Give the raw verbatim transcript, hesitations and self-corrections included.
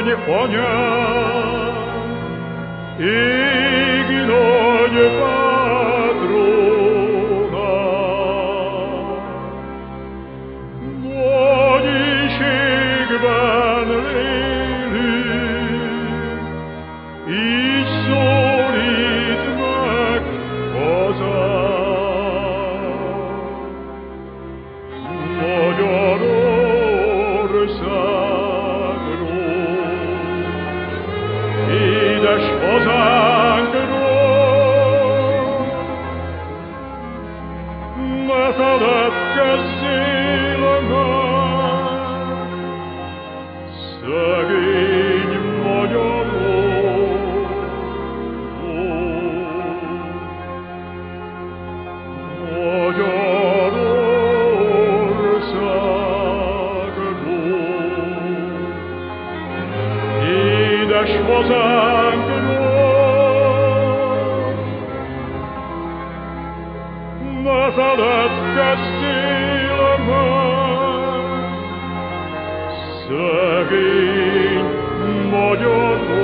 nagy anyám, égi nagy pátronám, nagy éhségben élünk, így szólít meg hazám. Magyarországról, édes hazánkról, ne feledkezzél meg, szegény magyarokról. Magyarországról, édes hazánkról, ne feledkezzél meg, szegény magyarok.